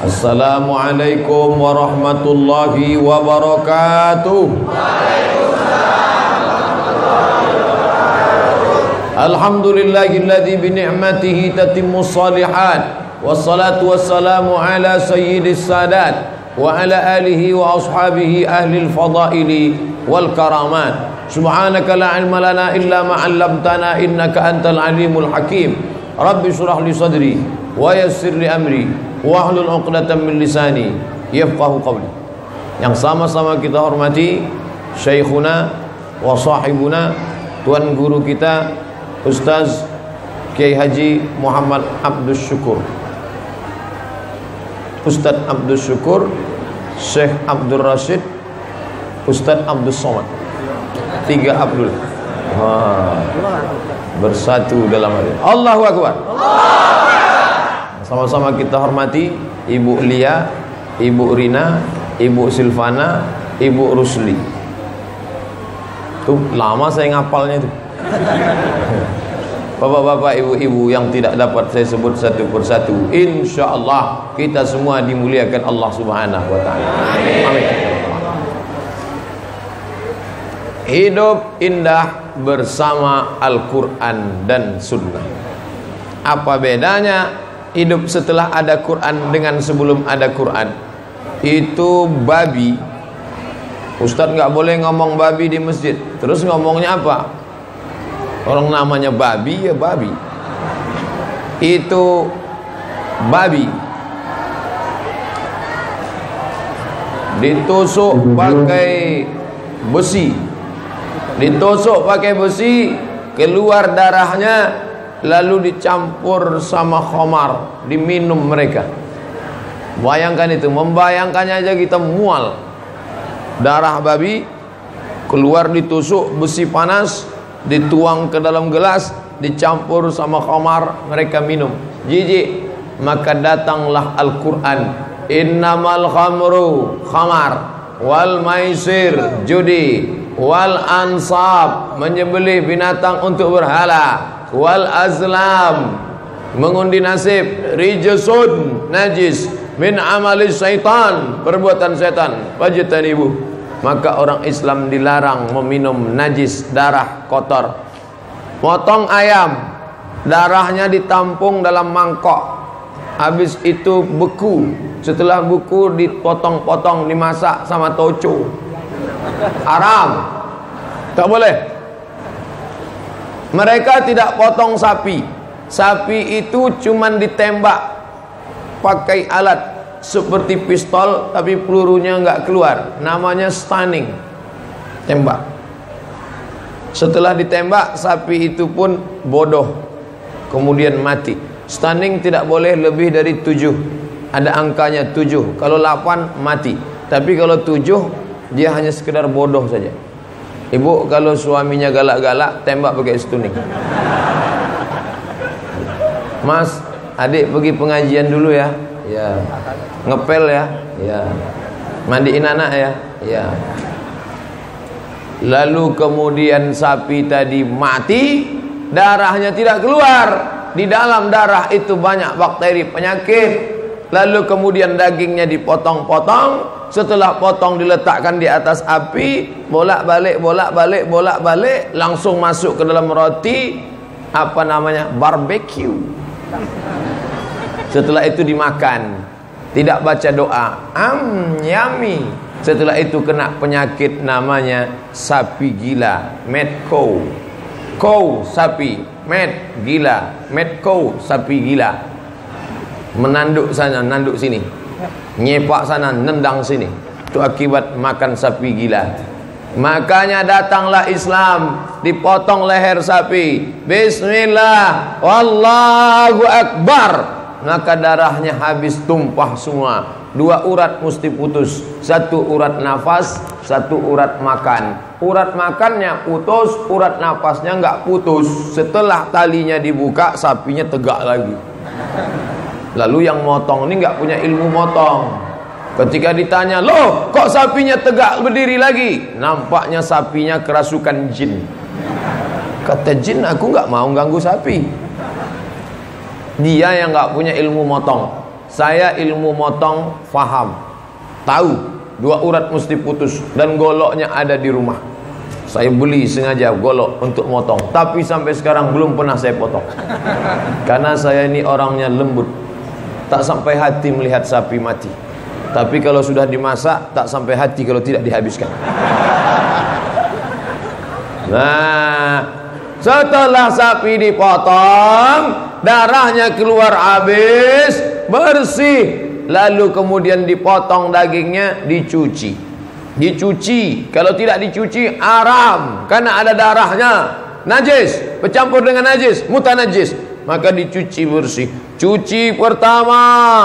Assalamualaikum warahmatullahi wabarakatuh. Alhamdulillahilladzi bi ni'matihi tatimmus shalihat. Wassalatu wassalamu ala sayyidis sadat wa ala alihi wa ashabihi ahlil fadaili wal karamat. Subhanaka la ilma lana illa ma 'allamtana innaka antal alimul hakim. Rabbi shrah li sadri wa yassir li amri wahlul 'uqdatam min lisani yafqahu qawli. Yang sama-sama kita hormati syekhuna wa sahibuna, tuan guru kita Ustaz Kiai Haji Muhammad Abdus Syukur, Ustaz Abdus Syukur, Syekh Abdul Rashid, Ustaz Abdus Somad. 3 Abdul bersatu dalam hati. Allahu Akbar. Sama-sama kita hormati Ibu Lia, Ibu Rina, Ibu Silvana, Ibu Rusli. Tuh lama saya ngapalnya tuh. Bapak-bapak, ibu-ibu yang tidak dapat saya sebut satu persatu, insyaallah kita semua dimuliakan Allah Subhanahu wa taala. Amin. Hidup indah bersama Al-Qur'an dan Sunnah. Apa bedanya hidup setelah ada Quran dengan sebelum ada Quran? Itu babi. Ustadz nggak boleh ngomong babi di masjid. Terus ngomongnya apa? Orang namanya babi ya babi. Itu babi ditusuk pakai besi, ditusuk pakai besi, keluar darahnya, lalu dicampur sama khamar, diminum mereka. Bayangkan itu, membayangkannya aja kita mual. Darah babi keluar, ditusuk besi panas, dituang ke dalam gelas, dicampur sama khamar, mereka minum. Jijik. Maka datanglah Al-Quran, innamal khamru khamar, wal maisir judi, wal ansab menyembelih binatang untuk berhala, wal azlam mengundi nasib, rijsun najis, min amalis syaitan perbuatan setan, fajtanibu. Maka orang Islam dilarang meminum najis, darah kotor. Potong ayam, darahnya ditampung dalam mangkok, habis itu beku. Setelah beku dipotong-potong, dimasak sama toco. Haram, tak boleh. Mereka tidak potong sapi. Sapi itu cuman ditembak pakai alat seperti pistol, tapi pelurunya nggak keluar, namanya stunning, tembak. Setelah ditembak, sapi itu pun bodoh, kemudian mati. Stunning tidak boleh lebih dari 7, ada angkanya 7. Kalau 8 mati, tapi kalau 7 dia hanya sekedar bodoh saja. Ibu kalau suaminya galak-galak, tembak pakai stunning. Mas, adik pergi pengajian dulu ya. Ya. Ngepel ya. Ya. Mandiin anak ya. Ya. Lalu kemudian sapi tadi mati, darahnya tidak keluar. Di dalam darah itu banyak bakteri penyakit. Lalu kemudian dagingnya dipotong-potong. Setelah potong diletakkan di atas api, bolak-balik, bolak-balik, bolak-balik, langsung masuk ke dalam roti, apa namanya? Barbecue. Setelah itu dimakan, tidak baca doa, yummy. Setelah itu kena penyakit namanya sapi gila, mad cow. Cow sapi, mad gila, mad cow sapi gila. Menanduk sana, nanduk sini, nyepak sana, nendang sini. Itu akibat makan sapi gila. Makanya datanglah Islam, dipotong leher sapi, bismillah, wallahu akbar. Maka darahnya habis, tumpah semua. 2 urat mesti putus, 1 urat nafas, 1 urat makan. Urat makannya putus, urat nafasnya nggak putus. Setelah talinya dibuka, sapinya tegak lagi. Lalu yang motong ini nggak punya ilmu motong. Ketika ditanya, loh kok sapinya tegak berdiri lagi? Nampaknya sapinya kerasukan jin. Kata jin, aku nggak mau ganggu sapi. Dia yang nggak punya ilmu motong. Saya ilmu motong faham, tahu 2 urat mesti putus dan goloknya ada di rumah. Saya beli sengaja golok untuk motong, tapi sampai sekarang belum pernah saya potong. Karena saya ini orangnya lembut, tak sampai hati melihat sapi mati. Tapi kalau sudah dimasak, tak sampai hati kalau tidak dihabiskan. Nah, setelah sapi dipotong, darahnya keluar habis, bersih. Lalu kemudian dipotong dagingnya, dicuci. Kalau tidak dicuci haram, karena ada darahnya, najis, bercampur dengan najis, mutanajis. Maka dicuci bersih. Cuci pertama,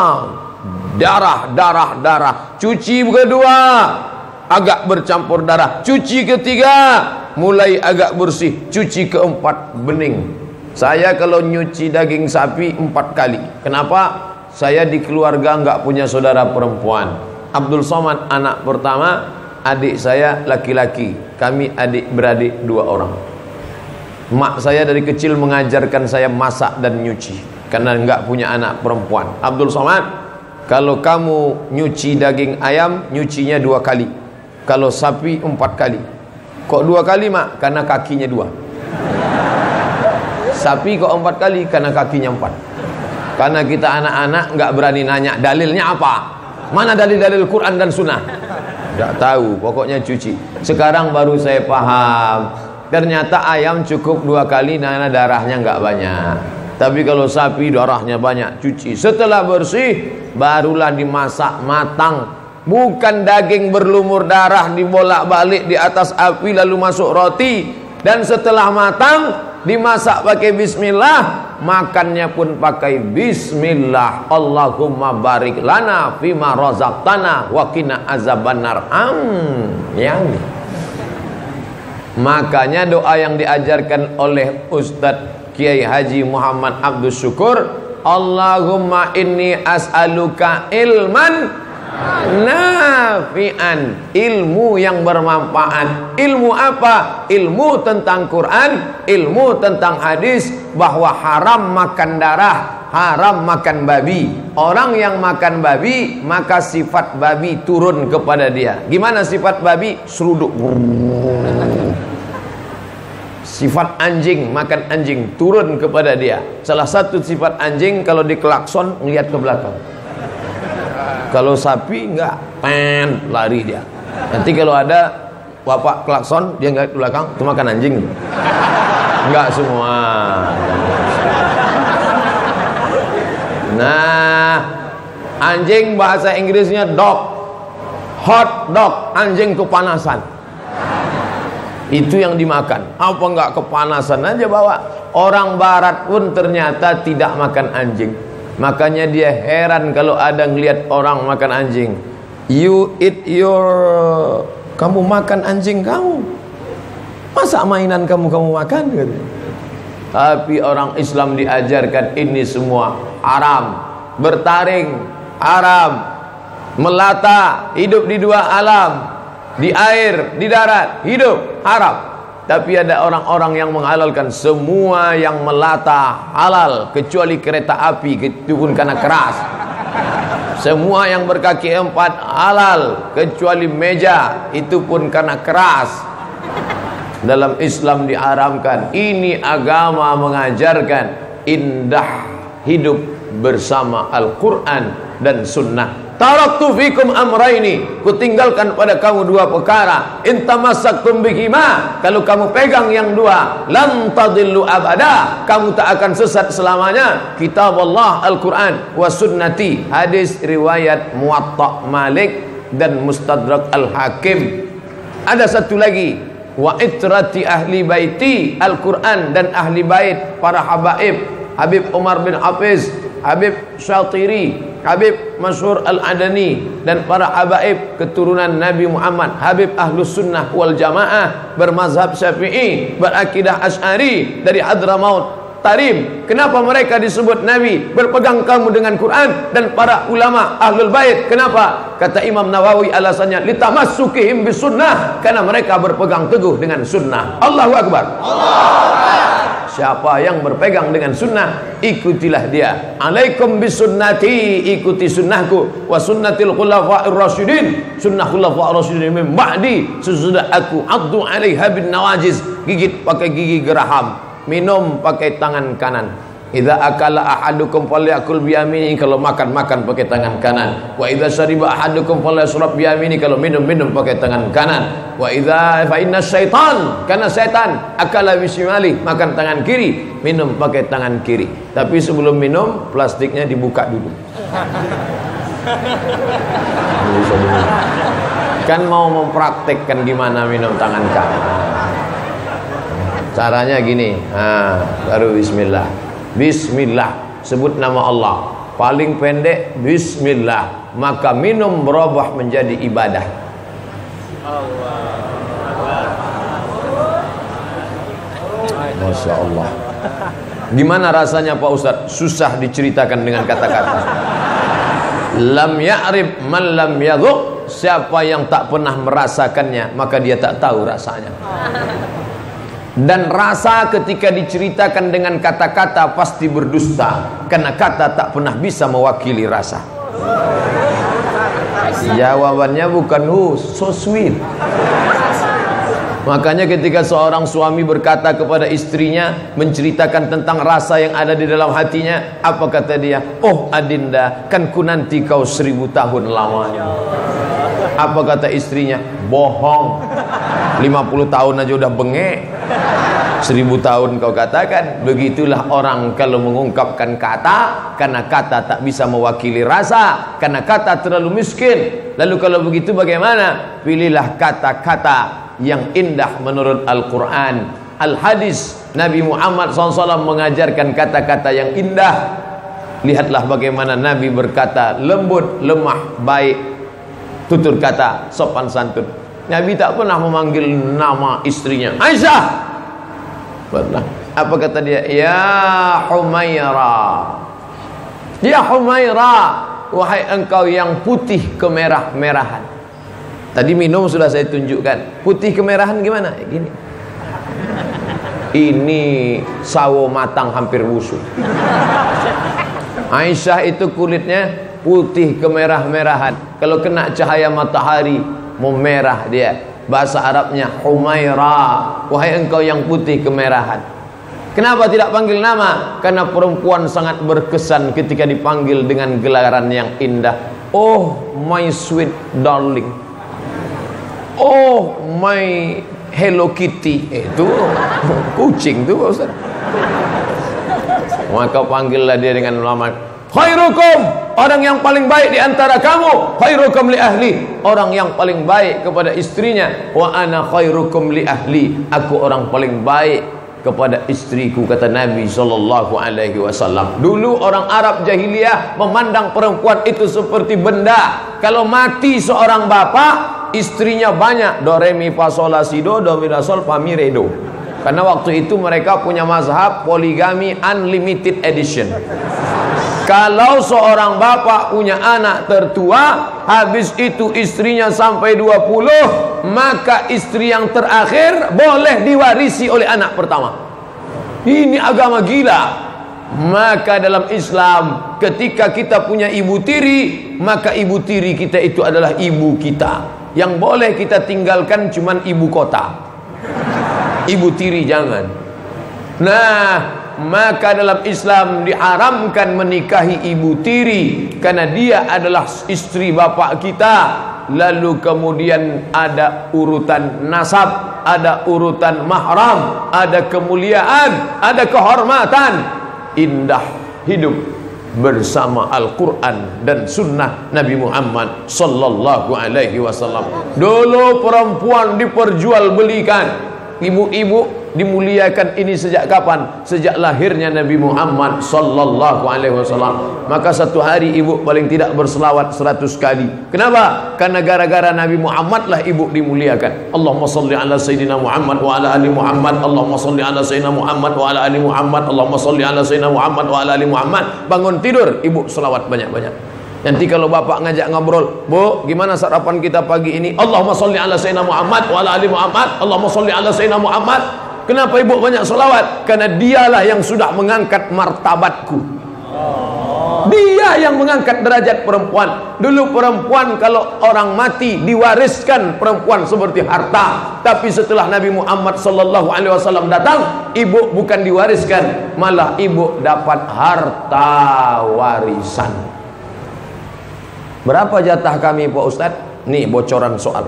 darah. Cuci kedua, agak bercampur darah. Cuci ketiga, mulai agak bersih. Cuci keempat, bening. Saya kalau nyuci daging sapi 4 kali. Kenapa? Saya di keluarga enggak punya saudara perempuan. Abdul Somad anak pertama, adik saya laki-laki. Kami adik beradik 2 orang. Mak saya dari kecil mengajarkan saya masak dan nyuci, karena enggak punya anak perempuan. Abdul Somad, kalau kamu nyuci daging ayam, nyucinya 2 kali. Kalau sapi 4 kali. Kok 2 kali, Mak? Karena kakinya 2. Sapi kok 4 kali? Karena kakinya 4. Karena kita anak-anak nggak berani nanya dalilnya apa. Mana dalil-dalil Quran dan Sunnah? Nggak tahu, pokoknya cuci. Sekarang baru saya paham. Ternyata ayam cukup 2 kali, karena darahnya nggak banyak. Tapi kalau sapi darahnya banyak, cuci. Setelah bersih, barulah dimasak matang. Bukan daging berlumur darah dibolak-balik di atas api lalu masuk roti. Dan setelah matang, dimasak pakai bismillah, makannya pun pakai bismillah. Allahumma barik lana fima razaqtana wa qina azabannar. Yang makanya doa yang diajarkan oleh Ustadz Kiai Haji Muhammad Abdul Syukur, Allahumma inni as'aluka ilman nafi'an, ilmu yang bermanfaat. Ilmu apa? Ilmu tentang Quran, ilmu tentang hadis, bahwa haram makan darah, haram makan babi. Orang yang makan babi, maka sifat babi turun kepada dia. Gimana sifat babi? Seruduk. Sifat anjing, makan anjing, turun kepada dia. Salah satu sifat anjing, kalau dikelakson ngelihat ke belakang. Kalau sapi enggak, lari dia. Nanti kalau ada bapak klakson, dia enggak ke belakang, itu makan anjing. Enggak semua. Nah, anjing bahasa Inggrisnya dog, hot dog, anjing kepanasan. Itu yang dimakan. Apa enggak kepanasan aja bawa. Orang barat pun ternyata tidak makan anjing. Makanya dia heran kalau ada ngelihat orang makan anjing. You eat kamu makan anjing kamu. Masa mainan kamu makan gitu. Tapi orang Islam diajarkan ini semua haram. Bertaring haram. Melata, hidup di 2 alam. Di air, di darat, hidup haram. Tapi ada orang-orang yang menghalalkan semua yang melata halal, kecuali kereta api, itu pun karena keras. Semua yang berkaki 4 halal, kecuali meja, itu pun karena keras. Dalam Islam diharamkan. Ini agama mengajarkan indah hidup bersama Al-Quran dan Sunnah. Taraktu fikum amraini, kutinggalkan pada kamu 2 perkara. In tamassaktum bihima, kalau kamu pegang yang 2, lam tadillu abada, kamu tak akan sesat selamanya. Kitab Allah Al-Quran wa sunnati, hadis riwayat Muwatta Malik dan Mustadrak Al-Hakim. Ada satu lagi, wa itrati ahli baiti, Al-Quran dan ahli bait, para habaib, Habib Umar bin Hafiz, Habib Syatiri, Habib Masyhur Al-Adani, dan para habaib keturunan Nabi Muhammad, Habib Ahlus Sunnah wal Jamaah, bermazhab Syafi'i, berakidah Asy'ari, dari Hadramaut Tarim. Kenapa mereka disebut Nabi? Berpegang kamu dengan Quran. Dan para ulama Ahlul Bait, kenapa? Kata Imam Nawawi alasannya, litamassukihim bisunnah, karena mereka berpegang teguh dengan sunnah. Allahu Akbar. siapa yang berpegang dengan sunnah, ikutilah dia. Alaikum bisunnati, ikuti sunnahku, wa sunnatil khulafa'ir rasyidin, sunnah khulafa'ir rasyidin min ba'di, sesudah aku, addu 'alaiha bin nawajiz, gigit pakai gigi geraham, minum pakai tangan kanan. Idza akala ahadukum falyakul biyamini, kalau makan pakai tangan kanan. Wa idza syariba ahadukum falyashrab biyamini, kalau minum pakai tangan kanan. Wa idza fa inna syaitan, karena setan akala bisimali, makan tangan kiri, minum pakai tangan kiri. Tapi sebelum minum plastiknya dibuka dulu. Kan mau mempraktekkan gimana minum tangan kanan. Caranya gini, baru bismillah. Bismillah, sebut nama Allah. Paling pendek bismillah, maka minum berubah menjadi ibadah. Masya Allah. Gimana rasanya Pak Ustadz? Susah diceritakan dengan kata-kata. Lam ya'rif man lam yadhuq, siapa yang tak pernah merasakannya maka dia tak tahu rasanya. Dan rasa ketika diceritakan dengan kata-kata pasti berdusta, karena kata tak pernah bisa mewakili rasa. Jawabannya bukan so sweet. Makanya ketika seorang suami berkata kepada istrinya, menceritakan tentang rasa yang ada di dalam hatinya, apa kata dia? Oh Adinda, kan ku nanti kau 1000 tahun lamanya. Apa kata istrinya? Bohong, 50 tahun aja udah bengek, 1000 tahun kau katakan. Begitulah orang kalau mengungkapkan kata, karena kata tak bisa mewakili rasa, karena kata terlalu miskin. Lalu kalau begitu bagaimana? Pilihlah kata-kata yang indah menurut Al-Quran, Al-Hadis. Nabi Muhammad SAW mengajarkan kata-kata yang indah. Lihatlah bagaimana Nabi berkata, lembut, lemah, baik, tutur kata, sopan santun. Nabi tak pernah memanggil nama istrinya Aisyah. Pernah. Apa kata dia? Ya Humaira, ya Humaira, wahai engkau yang putih kemerah-merahan. Tadi minum sudah saya tunjukkan. Putih kemerahan gimana? Gini. Ini sawo matang hampir busuk. Aisyah itu kulitnya putih kemerah-merahan. Kalau kena cahaya matahari memerah dia. Bahasa Arabnya Humaira, wahai engkau yang putih kemerahan. Kenapa tidak panggil nama? Karena perempuan sangat berkesan ketika dipanggil dengan gelaran yang indah. Oh my sweet darling, oh my Hello Kitty. Itu kucing tuh Pak Ustaz. Maka panggillah dia dengan nama khairukum, orang yang paling baik di antara kamu. Khairukum li ahli, orang yang paling baik kepada istrinya. Wa ana khairukum li ahli, aku orang paling baik kepada istriku, kata Nabi SAW. Dulu orang Arab jahiliyah memandang perempuan itu seperti benda. Kalau mati seorang bapak, istrinya banyak, do re mi fa sol la si do, do mi la sol fa mi re do. Karena waktu itu mereka punya mazhab poligami unlimited edition. Kalau seorang bapak punya anak tertua, habis itu istrinya sampai 20, maka istri yang terakhir boleh diwarisi oleh anak pertama. Ini agama gila. Maka dalam Islam, ketika kita punya ibu tiri, maka ibu tiri kita itu adalah ibu kita. Yang boleh kita tinggalkan cuman ibu kota, ibu tiri jangan. Nah, maka dalam Islam diharamkan menikahi ibu tiri, karena dia adalah istri bapak kita. Lalu kemudian ada urutan nasab, ada urutan mahram, ada kemuliaan, ada kehormatan. Indah hidup bersama Al-Quran dan Sunnah Nabi Muhammad Sallallahu Alaihi Wasallam. Dulu perempuan diperjualbelikan. Ibu-ibu dimuliakan ini sejak kapan? Sejak lahirnya Nabi Muhammad Sallallahu Alaihi Wasallam. Maka satu hari ibu paling tidak berselawat 100 kali. Kenapa? Karena gara-gara Nabi Muhammad lah ibu dimuliakan. Allahumma salli ala Sayyidina Muhammad wa ala ali Muhammad. Allahumma salli ala Sayyidina Muhammad wa ala ali Muhammad. Allahumma salli ala Sayyidina Muhammad wa ala ali Muhammad. Bangun tidur, ibu selawat banyak-banyak. Nanti kalau bapak ngajak ngobrol, Bu, gimana sarapan kita pagi ini? Allahumma sholli ala sayyidina Muhammad wa ala ali Muhammad. Allahumma sholli ala sayyidina Muhammad. Kenapa ibu banyak solawat? Karena dialah yang sudah mengangkat martabatku. Dia yang mengangkat derajat perempuan. Dulu perempuan kalau orang mati diwariskan perempuan seperti harta. Tapi setelah Nabi Muhammad SAW datang, ibu bukan diwariskan, malah ibu dapat harta warisan. Berapa jatah kami Pak Ustadz? Nih bocoran soal.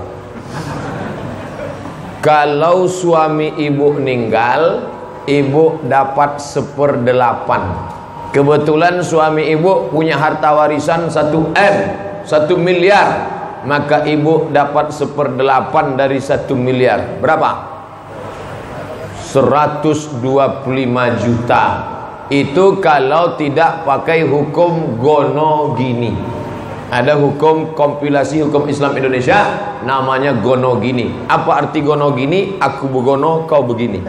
Kalau suami ibu meninggal, ibu dapat 1/8. Kebetulan suami ibu punya harta warisan 1 M, 1 miliar, maka ibu dapat 1/8 dari 1 miliar. Berapa? 125 juta. Itu kalau tidak pakai hukum gono gini. Ada hukum kompilasi hukum Islam Indonesia namanya gono gini. Apa arti gono gini? Aku begono, kau begini.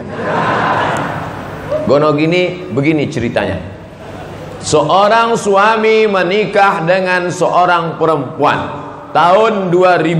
Gono gini, begini ceritanya. Seorang suami menikah dengan seorang perempuan tahun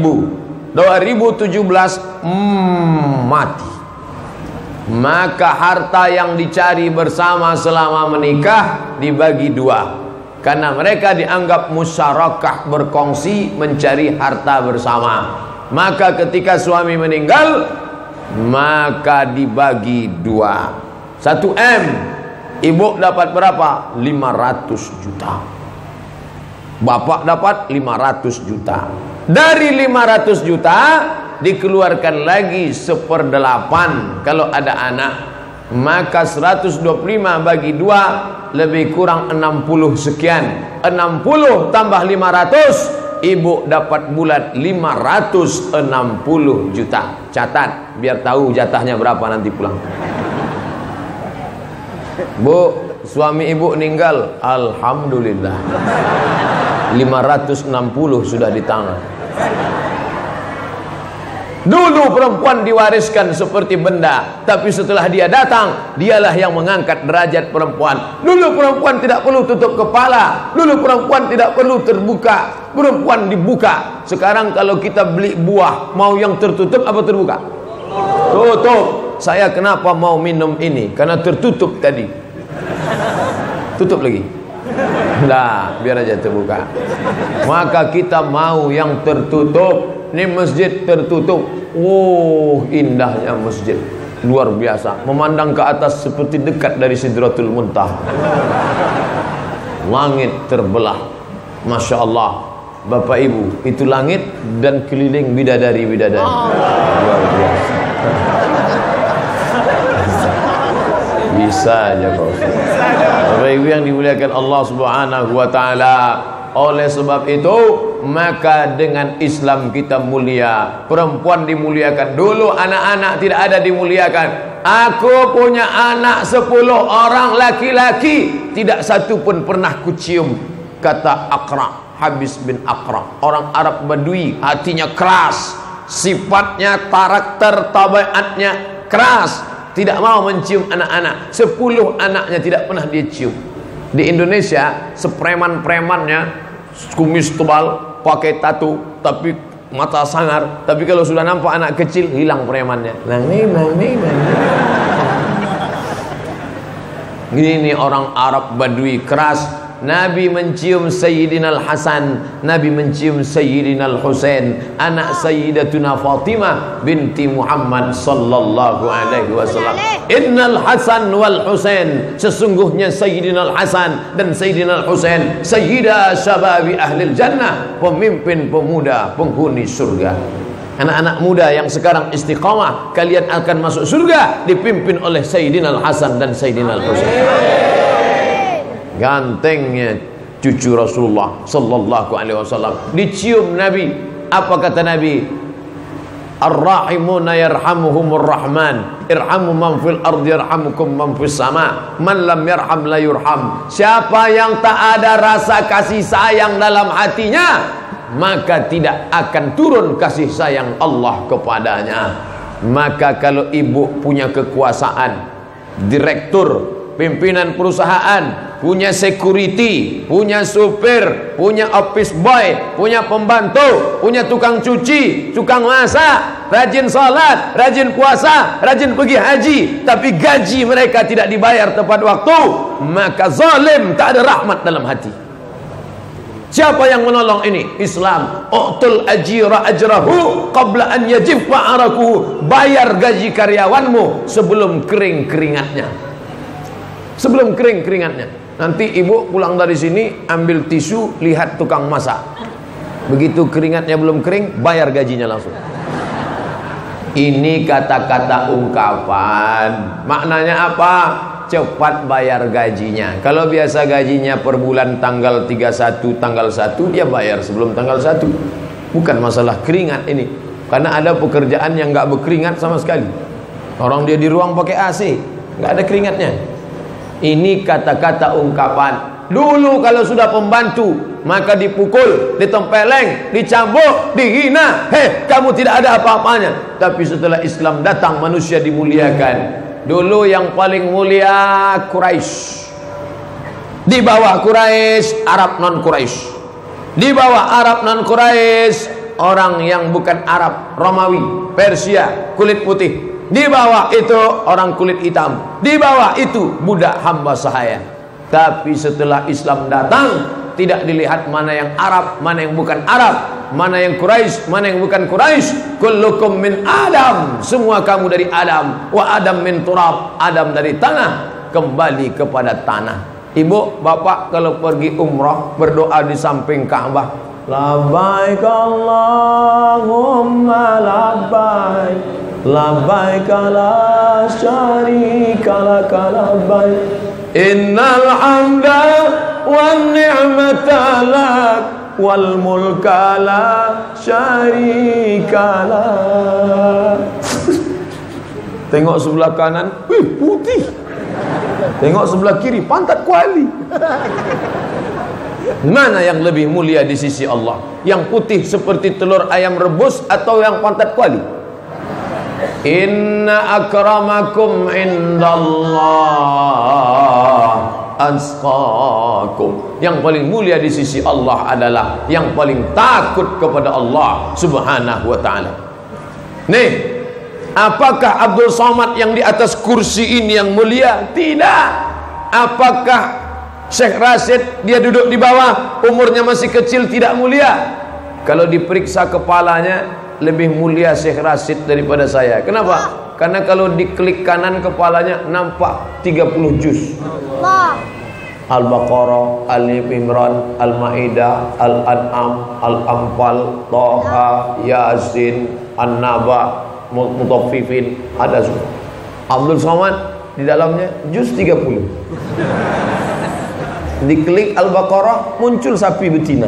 2017 mati. Maka harta yang dicari bersama selama menikah dibagi 2. Karena mereka dianggap musyarakah, berkongsi mencari harta bersama. Maka ketika suami meninggal, maka dibagi 2. 1 M. Ibu dapat berapa? 500 juta. Bapak dapat 500 juta. Dari 500 juta dikeluarkan lagi 1/8 kalau ada anak. Maka 125 bagi 2 lebih kurang 60 sekian. 60 tambah 500, ibu dapat bulat 560 juta. Catat biar tahu jatahnya berapa nanti pulang. Bu, suami ibu meninggal, alhamdulillah 560 sudah di tangan. Dulu perempuan diwariskan seperti benda, tapi setelah dia datang, dialah yang mengangkat derajat perempuan. Dulu perempuan tidak perlu tutup kepala, dulu perempuan tidak perlu terbuka, perempuan dibuka. Sekarang kalau kita beli buah, mau yang tertutup apa terbuka? Tutup. Saya kenapa mau minum ini? Karena tertutup tadi. Tutup lagi. Nah, biar aja terbuka. Maka kita mau yang tertutup. Ini masjid tertutup. Oh, indahnya masjid. Luar biasa. Memandang ke atas seperti dekat dari Sidratul Muntaha. Langit terbelah. Masya Allah. Bapak Ibu, itu langit dan keliling bidadari-bidadari. Luar biasa. Bisa aja kau. Bapak Ibu yang dimuliakan Allah Subhanahu wa taala. Oleh sebab itu, maka dengan Islam kita mulia. Perempuan dimuliakan. Dulu anak-anak tidak ada dimuliakan. Aku punya anak 10 orang laki-laki, tidak satu pun pernah kucium. Kata Aqra, Habis bin Aqra, orang Arab Badui, hatinya keras, sifatnya, karakter, tabiatnya keras, tidak mau mencium anak-anak. 10 anaknya tidak pernah dia cium. Di Indonesia, sepreman-premannya kumis tebal, pakai tato, tapi mata sangar. Tapi kalau sudah nampak anak kecil, hilang premannya. Ini orang Arab Badui keras. Nabi mencium Sayyidina Al-Hasan, Nabi mencium Sayyidina Al-Husain, anak Sayyidatuna Fatimah binti Muhammad sallallahu alaihi wasallam. Innal Hasan wal Husain, sesungguhnya Sayyidina Al-Hasan dan Sayyidina Al-Husain sayyida syababi ahlil jannah, pemimpin pemuda penghuni surga. Anak-anak muda yang sekarang istiqamah, kalian akan masuk surga dipimpin oleh Sayyidina Al-Hasan dan Sayyidina Al-Husain. Gantengnya cucu Rasulullah sallallahu alaihi wasallam dicium Nabi. Apa kata Nabi? Ar-rahimuna yarhamuhumur rahman, irhamu man fil ardi yarhamukum man fis sama, man lam yarham la yurham. Siapa yang tak ada rasa kasih sayang dalam hatinya, maka tidak akan turun kasih sayang Allah kepadanya. Maka kalau ibu punya kekuasaan, direktur, pimpinan perusahaan, punya security, punya supir, punya office boy, punya pembantu, punya tukang cuci, tukang masak, rajin salat, rajin puasa, rajin pergi haji, tapi gaji mereka tidak dibayar tepat waktu, maka zalim, tak ada rahmat dalam hati. Siapa yang menolong ini? Islam. U'tul ajira ajrahu qabla an yajiffa arakuhu. Bayar gaji karyawanmu sebelum kering keringatnya. Sebelum kering keringatnya. Nanti ibu pulang dari sini ambil tisu, lihat tukang masak. Begitu keringatnya belum kering, bayar gajinya langsung. Ini kata-kata ungkapan. Maknanya apa? Cepat bayar gajinya. Kalau biasa gajinya per bulan tanggal 31, tanggal 1, dia bayar sebelum tanggal 1. Bukan masalah keringat ini. Karena ada pekerjaan yang nggak berkeringat sama sekali. Orang dia di ruang pakai AC, nggak ada keringatnya. Ini kata-kata ungkapan. Dulu kalau sudah pembantu, maka dipukul, ditempeleng, dicambuk, dihina. Hei, kamu tidak ada apa-apanya. Tapi setelah Islam datang, manusia dimuliakan. Dulu yang paling mulia Quraisy. Di bawah Quraisy Arab non Quraisy. Di bawah Arab non Quraisy orang yang bukan Arab, Romawi, Persia, kulit putih. Di bawah itu orang kulit hitam. Di bawah itu budak hamba sahaya. Tapi setelah Islam datang, tidak dilihat mana yang Arab, mana yang bukan Arab, mana yang Quraisy, mana yang bukan Quraisy. Kullukum min Adam, semua kamu dari Adam. Wa Adam min turab, Adam dari tanah, kembali kepada tanah. Ibu, bapak kalau pergi umrah berdoa di samping Ka'bah, labbaik Allahumma labbaik, labbaik la syarika lak labbaik, innal hamda wan ni'mata lak wal mulka la syarika lak. Tengok sebelah kanan, putih. Tengok sebelah kiri, pantat kuali. Mana yang lebih mulia di sisi Allah? Yang putih seperti telur ayam rebus atau yang pantat kuali? Inna akramakum indallah atqakum. Yang paling mulia di sisi Allah adalah yang paling takut kepada Allah Subhanahu wa taala. Nih, apakah Abdul Somad yang di atas kursi ini yang mulia? Tidak. Apakah Syekh Rasid dia duduk di bawah, umurnya masih kecil, tidak mulia? Kalau diperiksa kepalanya, lebih mulia Syekh Rasid daripada saya. Kenapa? Karena kalau diklik kanan kepalanya nampak 30 juz. Al-Baqarah, Al-Imran, Al-Maidah, Al-An'am, Al-Anfal, Taha, Yasin, An-Naba, Mutaffifin, ada semua. Abdul Somad di dalamnya juz 30. Diklik Al-Baqarah muncul sapi betina.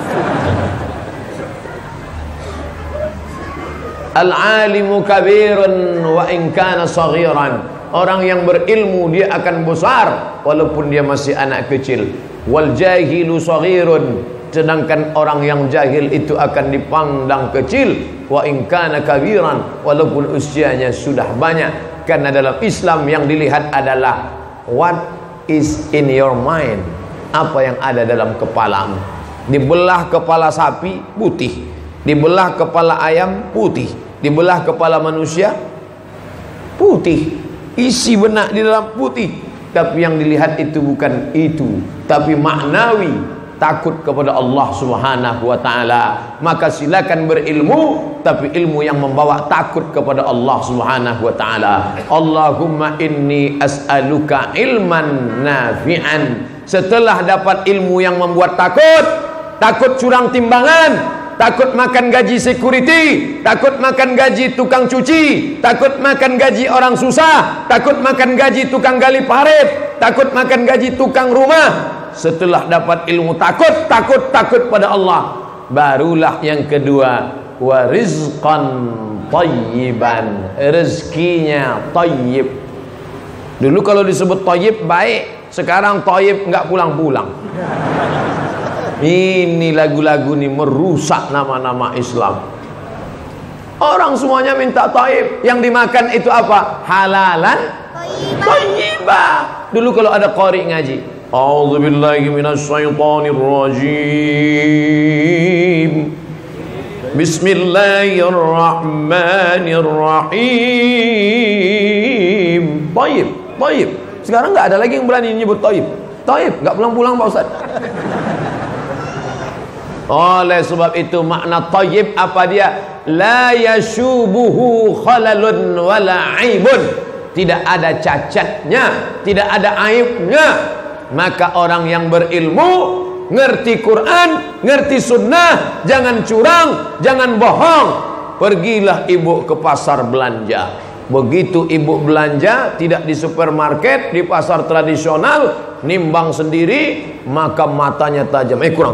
Al-alimu kabirun wa in kana saghiran. Orang yang berilmu dia akan besar walaupun dia masih anak kecil. Wal jahilu saghirun. Sedangkan orang yang jahil itu akan dipandang kecil. Wa in kana kabiran, walaupun usianya sudah banyak. Karena dalam Islam yang dilihat adalah what is in your mind. Apa yang ada dalam kepalamu. Dibelah kepala sapi putih, dibelah kepala ayam putih, dibelah kepala manusia putih, isi benak di dalam putih. Tapi yang dilihat itu bukan itu, tapi maknawi, takut kepada Allah Subhanahu wa taala. Maka silakan berilmu, tapi ilmu yang membawa takut kepada Allah Subhanahu wa taala. Allahumma inni as'aluka ilman nafi'an. Setelah dapat ilmu yang membuat takut, takut curang timbangan, takut makan gaji security, takut makan gaji tukang cuci, takut makan gaji orang susah, takut makan gaji tukang gali parit, takut makan gaji tukang rumah. Setelah dapat ilmu takut pada Allah, barulah yang kedua, wa rizqan thayyiban, rezekinya thayyib. Dulu kalau disebut thayyib baik, sekarang thayyib enggak pulang-pulang. Ini lagu-lagu ini merusak nama-nama Islam. Orang semuanya minta thayyib, yang dimakan itu apa? Halalan thayyibah. Dulu kalau ada qari ngaji, A'udzu billahi minasy syaithanir rajim. Bismillahirrahmanirrahim. Taib, taib. Sekarang nggak ada lagi yang berani nyebut taib. Taib, nggak pulang-pulang Pak Ustaz. Oleh sebab itu makna taib apa dia? La yashubuhu khalalun wala aibun. Tidak ada cacatnya, tidak ada aibnya. Maka orang yang berilmu, ngerti Quran, ngerti sunnah, jangan curang, jangan bohong. Pergilah ibu ke pasar belanja. Begitu ibu belanja, tidak di supermarket, di pasar tradisional, nimbang sendiri, maka matanya tajam. Kurang.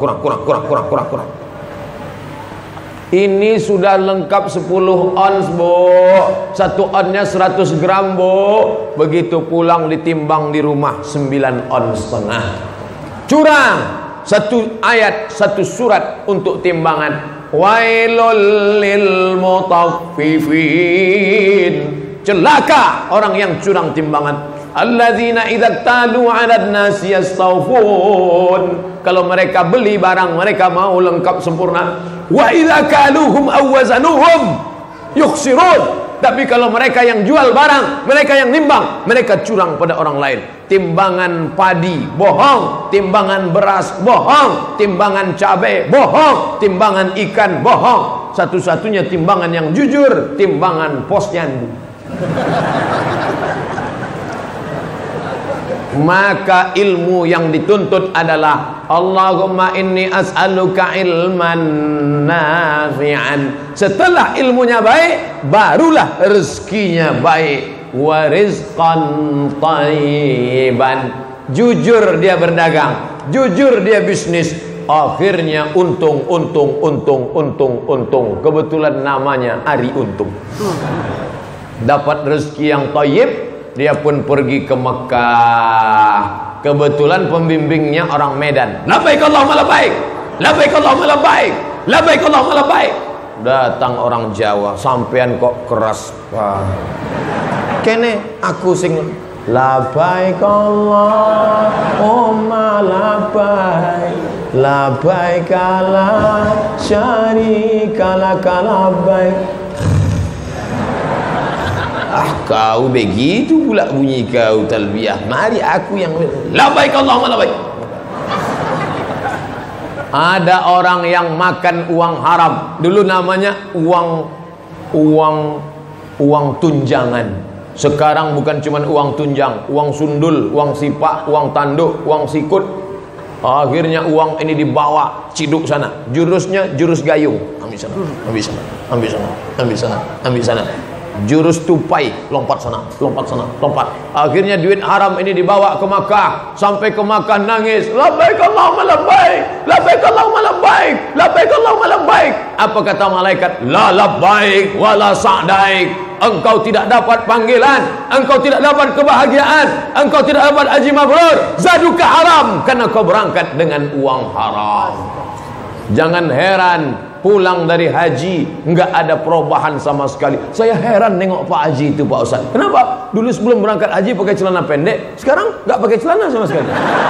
Ini sudah lengkap 10 ons, Bu. 1 onsnya 100 gram, Bu. Begitu pulang ditimbang di rumah 9 ons setengah. Curang. 1 ayat, 1 surat untuk timbangan. Wailul lil mutaffifin. Celaka orang yang curang timbangan. Alladzina idza talu 'alan nasi yastawfun. Kalau mereka beli barang, mereka mau lengkap sempurna. Wa idza kaluhum aw wazanuhum yukhsirun. Tapi kalau mereka yang jual barang, mereka yang nimbang, mereka curang pada orang lain. Timbangan padi bohong, timbangan beras bohong, timbangan cabai bohong, timbangan ikan bohong. Satu-satunya timbangan yang jujur, timbangan posyandu. Maka ilmu yang dituntut adalah Allahumma inni as'aluka ilman nafi'an. Setelah ilmunya baik, barulah rezekinya baik. Wa rizqan thayyiban. Jujur dia berdagang, jujur dia bisnis, akhirnya untung. Kebetulan namanya Ari Untung. Dapat rezeki yang thayyib, dia pun pergi ke Mekah. Kebetulan pembimbingnya orang Medan. Labbaik Allahumma labbaik, labbaik Allahumma labbaik, labbaik Allahumma labbaik. Datang orang Jawa, sampean kok keras, Pak. Kene aku sing labbaik Allahumma labbaik, labbaik la syarika lak labbaik. Kau begitu pula bunyi kau talbiyah. Mari aku yang labbaik Allahumma labbaik. Ada orang yang makan uang haram. Dulu namanya uang tunjangan. Sekarang bukan cuma uang tunjang, uang sundul, uang sipak, uang tanduk, uang sikut. Akhirnya uang ini dibawa ciduk sana. Jurusnya jurus gayung. Ambil sana, ambil sana, ambil sana, ambil sana, ambil sana. Jurus tupai, lompat sana, lompat sana, lompat. Akhirnya duit haram ini dibawa ke Makkah. Sampai ke Makkah nangis, labbaik Allahumma labbaik, labbaik Allahumma labbaik, labbaik Allahumma labbaik. Apa kata malaikat? La labbaik wala sa'daik. Engkau tidak dapat panggilan, engkau tidak dapat kebahagiaan, engkau tidak dapat haji mabrur, zaduka haram, karena kau berangkat dengan uang haram. Jangan heran pulang dari haji nggak ada perubahan sama sekali. Saya heran nengok Pak Haji itu, Pak Ustaz. Kenapa? Dulu sebelum berangkat haji pakai celana pendek, sekarang nggak pakai celana sama sekali.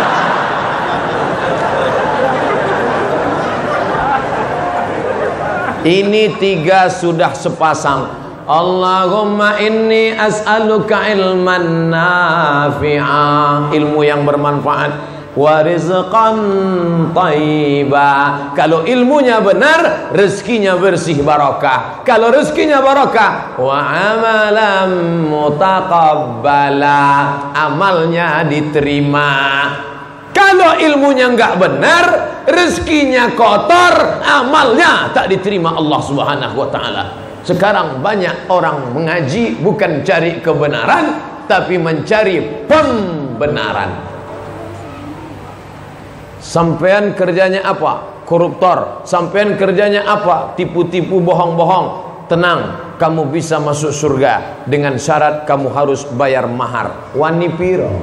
Ini 3 sudah sepasang. Allahumma inni as'aluka ilman nafi'a, ilmu yang bermanfaat. Wa rizqan thayyiba. Kalau ilmunya benar, rezekinya bersih barakah. Kalau rezekinya barakah, wa amalan mutaqabbala, amalnya diterima. Kalau ilmunya enggak benar, rezekinya kotor, amalnya tak diterima Allah Subhanahu wa taala. Sekarang banyak orang mengaji bukan cari kebenaran, tapi mencari pembenaran. Sampean kerjanya apa? Koruptor. Sampean kerjanya apa? Tipu-tipu, bohong-bohong. Tenang, kamu bisa masuk surga dengan syarat kamu harus bayar mahar. Wani piro?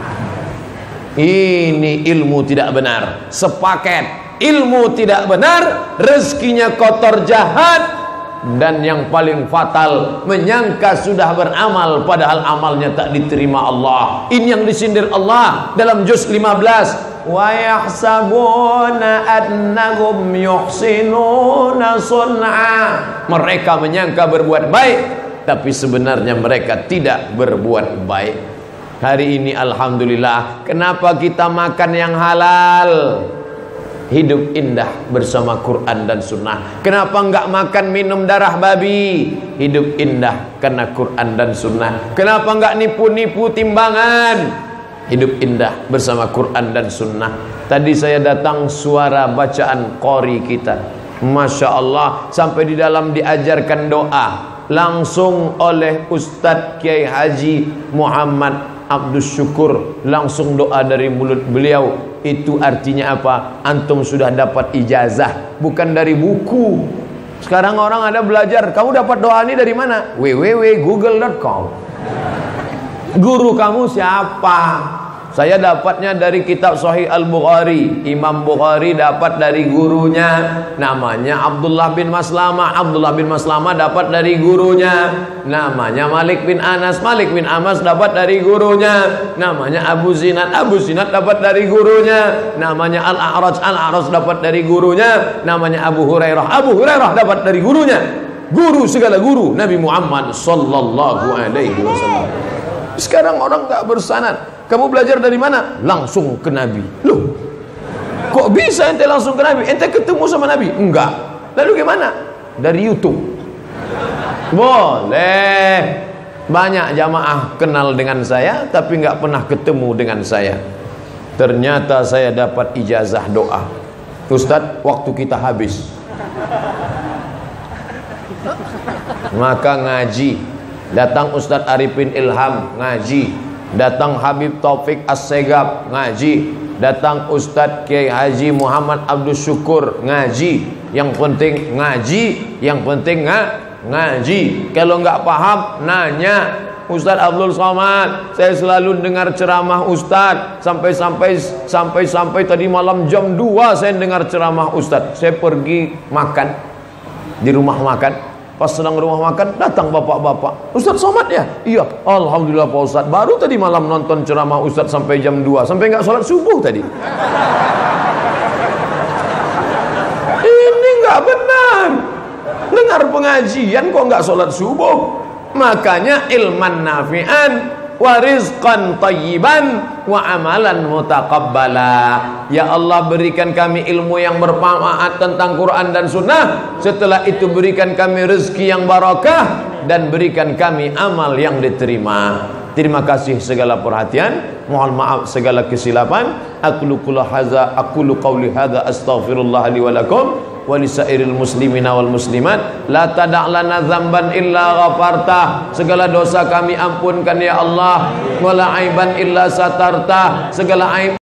Ini ilmu tidak benar. Sepaket. Ilmu tidak benar, rezekinya kotor jahat, Dan yang paling fatal, menyangka sudah beramal padahal amalnya tak diterima Allah. Ini yang disindir Allah dalam juz 15. Wa yahsabuna annahum yuhsinuna sun'a. Mereka menyangka berbuat baik, tapi sebenarnya mereka tidak berbuat baik. Hari ini alhamdulillah, kenapa kita makan yang halal? Hidup indah bersama Quran dan Sunnah. Kenapa enggak makan minum darah babi? Hidup indah karena Quran dan Sunnah. Kenapa enggak nipu-nipu timbangan? Hidup indah bersama Quran dan Sunnah. Tadi saya datang suara bacaan qori kita, Masya Allah, sampai di dalam diajarkan doa langsung oleh Ustadz Kiai Haji Muhammad Abdus Syukur. Langsung doa dari mulut beliau. Itu artinya apa? Antum sudah dapat ijazah, bukan dari buku. Sekarang orang ada belajar, kamu dapat doa ini dari mana? www.google.com. Guru kamu siapa? Saya dapatnya dari kitab Sahih Al-Bukhari. Imam Bukhari dapat dari gurunya, namanya Abdullah bin Maslamah. Abdullah bin Maslamah dapat dari gurunya, namanya Malik bin Anas. Malik bin Anas dapat dari gurunya, namanya Abu Zinad. Abu Zinad dapat dari gurunya, namanya Al-A'raj. Al-A'raj dapat dari gurunya, namanya Abu Hurairah. Abu Hurairah dapat dari gurunya. Guru segala guru, Nabi Muhammad sallallahu alaihi wasallam. Sekarang orang enggak bersanad. Kamu belajar dari mana? Langsung ke Nabi. Loh, kok bisa ente langsung ke Nabi? Ente ketemu sama Nabi? Enggak. Lalu gimana? Dari YouTube. Boleh. Banyak jamaah kenal dengan saya, tapi enggak pernah ketemu dengan saya. Ternyata saya dapat ijazah doa. Ustadz, waktu kita habis. Maka ngaji. Datang Ustadz Arifin Ilham, ngaji. Datang Habib Taufik As-Segab, ngaji. Datang Ustadz Kiai Haji Muhammad Abdus Syukur, ngaji. Yang penting ngaji, yang penting ngaji. Kalau nggak paham, nanya. Ustadz Abdul Somad, saya selalu dengar ceramah Ustadz sampai tadi malam jam 2 saya dengar ceramah Ustadz. Saya pergi makan di rumah makan. Pas sedang rumah makan, datang bapak-bapak. Ustadz Somad ya? Iya. Alhamdulillah Pak Ustadz. Baru tadi malam nonton ceramah Ustadz sampai jam 2. Sampai nggak sholat subuh tadi. Ini nggak benar. Dengar pengajian kok nggak sholat subuh. Makanya ilman nafi'an wa rizqan tayyiban wa amalan mutaqabbala. Ya Allah, berikan kami ilmu yang bermanfaat tentang Quran dan Sunnah. Setelah itu berikan kami rezeki yang barakah dan berikan kami amal yang diterima. Terima kasih segala perhatian. Mohon maaf segala kesilapan. Aqulu qawli hadza astaghfirullah li wa lakum wa lisairil muslimina wal muslimat. La tada' lana dzamban illa ghafarta. Segala dosa kami ampunkan ya Allah. Wala aiban illa satarta. Segala aib